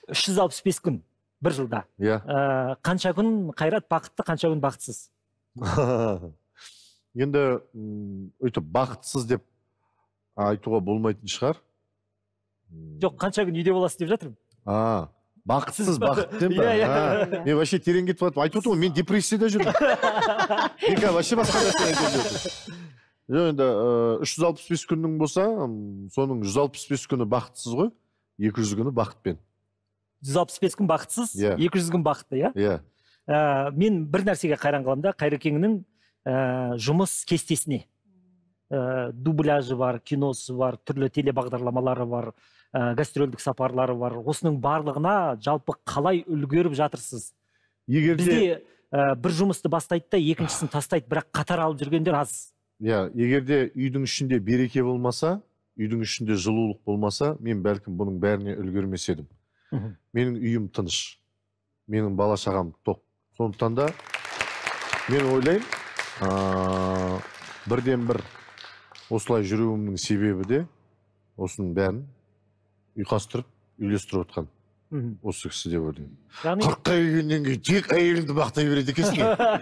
365 күн бір жылда. Қанша күн Қайрат бақытты, қанша күн бақытсыз? Енді өйтіп бақытсыз деп айтуға болмайтын шығар. Жоқ, қанша күн үйде боласыз деп жатырмын. Бақытсыз бақытты ба? Мен вообще терең кетіп жатып айтып отырмын, мен депрессияда жүрмін. Мен вообще басқа нәрсе айтып жүрмін. Енді 365 күннің болса, соның 165 күні бақытсыз ғой, 200 күні бақытпен. 165 күн бақытсыз, 200 күн бақытты, иә? Мен бір нәрсеге қайран қаламын да, Қайрекеңнің жұмыс кестесіне. Дубляжы бар, киносы бар, түрлі телебағдарламалары бар, гастрольдік сапарлары бар. Осының барлығына жалпы қалай үлгеріп жатырсыз? Бізде бір жұмысты бастайды да, екіншісін тастайды, бірақ қатар алып жүргендер аз. Егерде үйдің ішінде береке болмаса, үйдің ішінде жылулық болмаса, мен бәлкім бұның бәріне үлгермес едім. Менің үйім тыныш, менің бала шағам тоқ. Сондықтан да мен ойлаймын, бірден бір осылай жүруімнің себебі де осының бәрін ұйқастырып, үйлестіріп отқан. Осы кісі деп ойлаймын. 40-қа келгеннен кейін тек әйеліңді бақтай береді екенсің.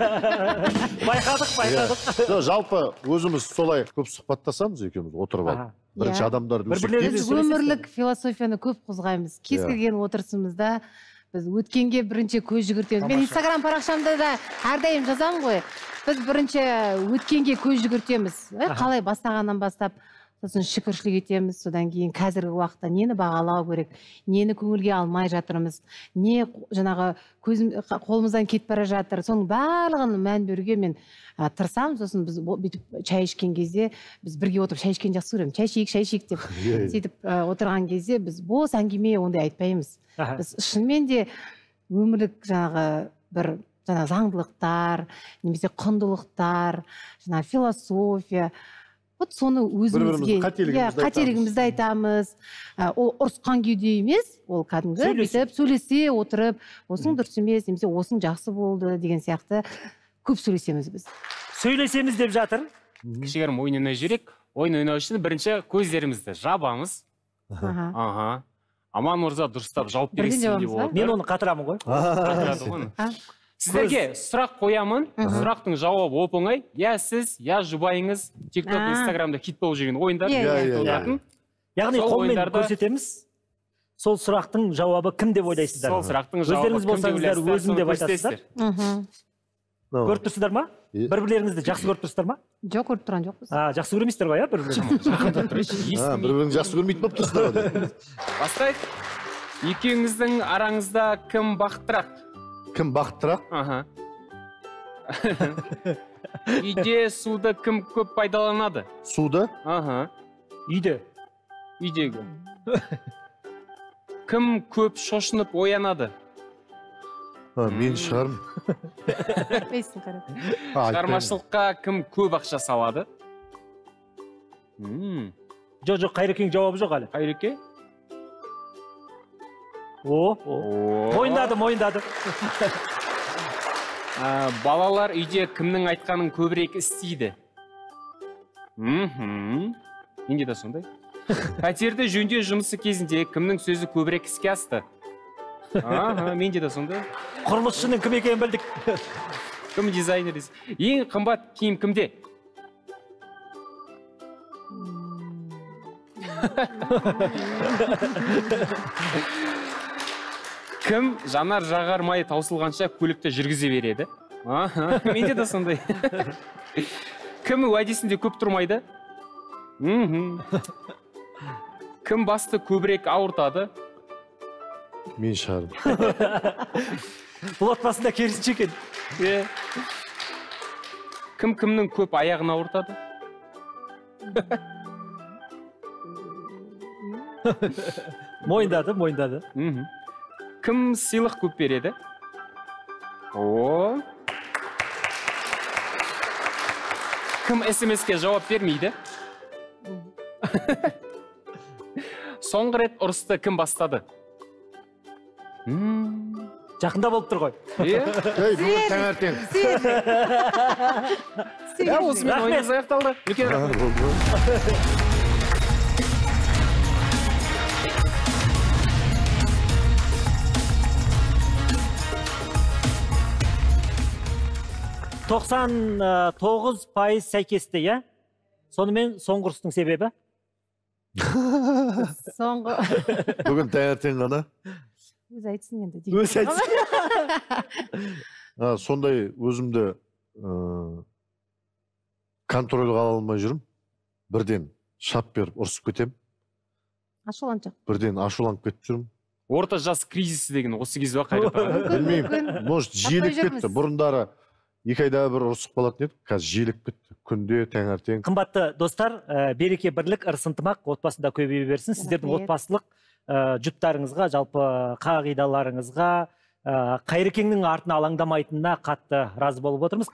Байқадық. Жалпы өзіміз солай көп сұхбаттасамыз екеуміз отырып алып. Бірінші адамдарды біз өмірлік философияны көп қозғаймыз. Кез келген отырысымызда біз өткенге бірінші көз жүгіртеміз. Мен Инстаграм парақшамда да әрдайым жазамын ғой. Біз бірінші өткенге көз жүгіртеміз. Қалай бастағаннан бастап сосын шүкіршілік етеміз, содан кейін қазіргі уақытта нені бағалау керек, нені көңілге алмай жатырмыз, не жаңағы қолымыздан кетіп бара жатыр, соның барлығын мән беруге мен тырысамын. Сосын біз бүйтіп шай ішкен кезде, біз бірге отырып шай ішкен жақсы көремін, шай ішейік деп сөйтіп отырған кезде біз бос әңгіме ондай айтпаймыз. Біз шынымен де өмірлік жаңағы бір заңдылықтар, немесе құндылықтар, жаңағы философия, вот соны өзімізге қателігімізді айтамыз. Ол ұрысқан күйде емес, ол кәдімгі бүйтіп сөйлесе отырып, осың дұрыс емес, немесе осың жақсы болды деген сияқты көп сөйлесеміз біз. Сөйлесеміз деп жатыр. Кішігірім ойын ойнай жүрек. Ойын ойнау үшін бірінші көздерімізді жабамыз. Аман мырза дұрыстап жауап бересің деп болады. Мен оны қатырамын ғой. Сіздерге сұрақ қоямын, сұрақтың жауабы оп-оңай. Я сіз, я жұбайыңыз TikTok, Instagramда хит болып жүрген ойындар. Яғни қолмен көрсетеміз. Сол сұрақтың жауабы кім деп ойлайсыздар? Сол сұрақтың жауабы кім деп ойлайсыздар? Өзім деп айтасыздар. Көріп тұрсыздар ма? Бір-бірлеріңізді жақсы көріп тұрсыздар ма? Жоқ, көріп тұрған жоқпыз. Жақсы көрмейсіздер ғой, бір-бірлеріңізді? Бір-біріңізді жақсы көрмейтін болып тұрсыздар. Бастайық. Екеуіңіздің араңызда кім бақыттырақ? Кім бақыттырақ? Үйде суды кім көп пайдаланады? Суды? Үйде. Үйдегі. Кім көп шошынып оянады? Мен шығармын. Шығармашылыққа кім көп ақша салады? Жоқ, Қайрекең жауабы жоқ әлі. Қайреке? Мойындады. Балалар үйде кімнің айтқанын көбірек істейді? Менде де сондай. Пәтерді жөндеу жұмысы кезінде кімнің сөзі көбірек іске асты? Менде де сондай. Құрылысшының кім екенін білдік. Кім дизайнер? Ең қымбат киім кімде? Кім жанар жағармайы таусылғанша көлікті жүргізе береді? Менде де сондай. Кім уәдесінде көп тұрмайды? Кім басты көбірек ауыртады? Мен шығарым. Бұл отбасында керісінше екен. Кім кімнің көп аяғын ауыртады? Мойындады. Кім сыйлық көп береді? Кім SMS-ке жауап бермейді? Соңғы рет ұрысты кім бастады? Жақында болып тұр ғой. Бүгін таңертең. Осымен ойыңыз аяқталды. 99% сәйкесті, иә? Сонымен соңғы ұрыстың себебі? Соңғы. Бүгін таңертең ғана. Өзі айтсын енді. Өзі айтсын. Сондай өзімді контрольға ала алмай жүрім. Бірден шап беріп ұрысып кетем. Ашуланшақ. Бірден ашуланып кетіп жүрім. Орта жас кризисі деген осы кез ба Қайрат аға? Білмеймін, может жиіліп кетті. Бұрындары 2 айда бір ұрысып қалатын еді, қазір жиіліп кетті. Күнде таңертең. Қымбатты достар, береке бірлік, ырыс ынтымақ отбасында көбейе берсін. Сіздердің отбасылық жұптарыңызға, жалпы қағидаларыңызға, Қайрекеңнің артына алаңдамайтынына қатты разы болып отырмыз.